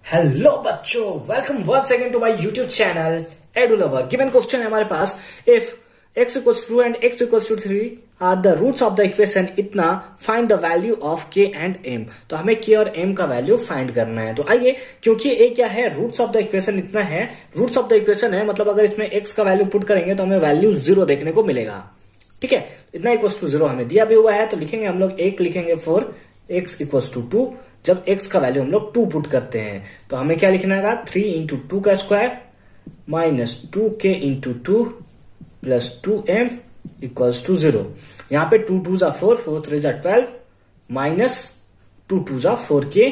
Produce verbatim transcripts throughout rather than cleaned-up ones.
Hello बच्चों, welcome once again to my YouTube channel EduLover। Given question है हमारे पास, if x equals to and x equals to three are the roots of the equation इतना, find the value of k and m। तो हमें k और m का value find करना है। तो आइए, क्योंकि a क्या है, रूट्स ऑफ द इक्वेशन इतना है, रूट्स ऑफ द इक्वेशन है मतलब अगर इसमें x का वैल्यू पुट करेंगे तो हमें वैल्यू जीरो देखने को मिलेगा। ठीक है, इतना इक्वल्स टू जीरो हमें दिया भी हुआ है, तो लिखेंगे हम लोग एक लिखेंगे for x equals to two. जब x का वैल्यू हम लोग टू पुट करते हैं तो हमें क्या लिखना है, थ्री इंटू टू का square minus two k into two plus two m equals to zero. यहाँ पे टू टू जा फोर, फोर थ्री जा ट्वेल्व माइनस टू टू जा four k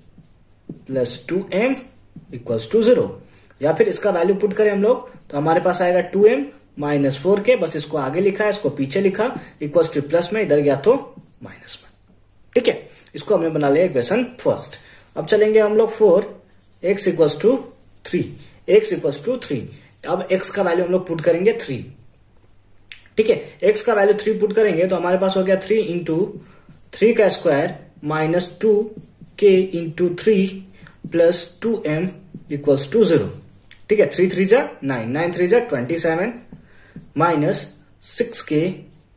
plus two m equals to zero. या फिर इसका value put करें हम लोग तो हमारे पास आएगा टू एम माइनस फोर के, बस इसको आगे लिखा है, इसको पीछे लिखा, इक्वल्स टू प्लस में, इधर गया तो माइनस में। ठीक है, इसको हमने बना लिया इक्वेशन फर्स्ट। अब चलेंगे हम लोग for x equals to three, x equals to three. अब x का वैल्यू हम लोग पुट करेंगे थ्री। ठीक है, x का वैल्यू थ्री पुट करेंगे तो हमारे पास हो गया थ्री इंटू थ्री का square minus two k into three plus two m equals to zero. ठीक है, थ्री थ्री जा नाइन, नाइन थ्री जा twenty seven minus six k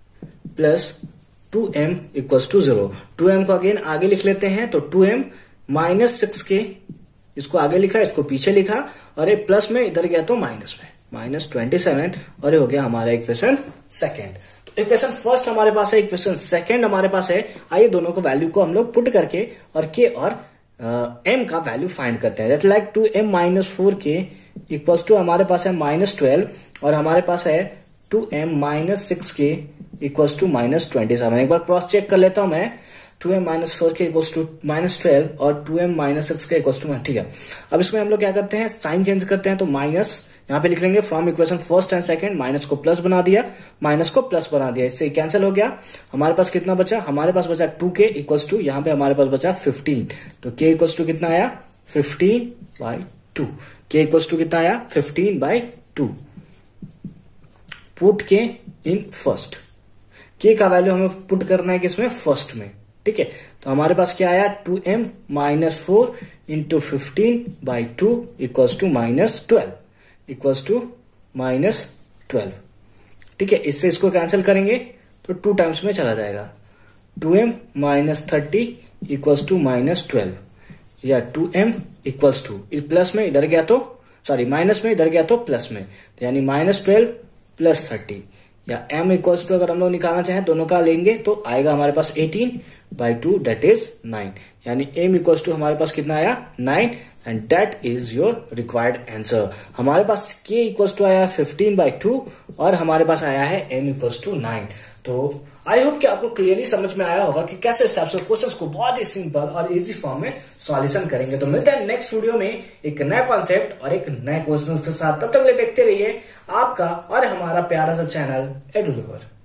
plus two m equals to zero. Two m को again आगे लिख लेते हैं, तो टू एम माइनस सिक्स के, इसको आगे लिखा, इसको पीछे लिखा, और एक प्लस में इधर गया तो माइनस में, माइनस ट्वेंटी सेवन, और ये हो गया हमारा इक्वेशन सेकेंड। तो इक्वेशन फर्स्ट हमारे पास है, इक्वेशन सेकेंड हमारे पास है। आइए दोनों को वैल्यू को हम लोग पुट करके और के और एम uh, का वैल्यू फाइंड करते हैं। Like two m minus four k equals to हमारे पास है माइनस ट्वेल्व, और हमारे पास है two m minus six k equals to minus twenty seven. एक बार क्रॉस चेक कर लेता हूं मैं, two m minus four k equals to minus twelve और two m minus six k equals to, ठीक है। अब इसमें हम लोग क्या करते हैं, साइन चेंज करते हैं, तो माइनस यहाँ पे लिख लेंगे from equation first and second, minus को प्लस बना दिया, माइनस को प्लस बना दिया, इससे कैंसिल हो गया। हमारे पास कितना बचा, हमारे पास बचा टू के इक्वल्स टू, यहाँ पे हमारे पास बचा फिफ्टीन, तो के इक्वल्स टू कितना आया, fifteen by two. K equals to कितना आया, फिफ्टीन बाई टू। पुट के इन फर्स्ट, के का वैल्यू हमें पुट करना है किसमें, फर्स्ट में। ठीक है, तो हमारे पास क्या आया, two m minus four into fifteen by two equals to minus twelve, equals to minus twelve. ठीक है, इससे इसको कैंसिल करेंगे तो टू टाइम्स में चला जाएगा, two m minus thirty equals to minus twelve, या टू एम इक्वल्स टू, इस प्लस में इधर गया तो, सॉरी माइनस में इधर गया तो प्लस में, तो यानी माइनस ट्वेल्व प्लस थर्टी, या m इक्वल्स टू अगर हम लोग निकालना चाहें दोनों का लेंगे तो आएगा हमारे पास eighteen by two, that is nine. यानी m इक्वल्स टू हमारे पास कितना आया, nine, and that is your required answer. हमारे पास k इक्वल्स टू आया फिफ्टीन बाई टू, और हमारे पास आया है m इक्वल्स टू नाइन। तो आई होप कि आपको क्लियरली समझ में आया होगा कि कैसे इस टाइप से क्वेश्चंस को बहुत ही सिंपल और इजी फॉर्म में सॉल्यूशन करेंगे। तो मिलते हैं नेक्स्ट वीडियो में एक नया कॉन्सेप्ट और एक नए क्वेश्चंस के साथ। तब तक ले देखते रहिए आपका और हमारा प्यारा सा चैनल EduLover।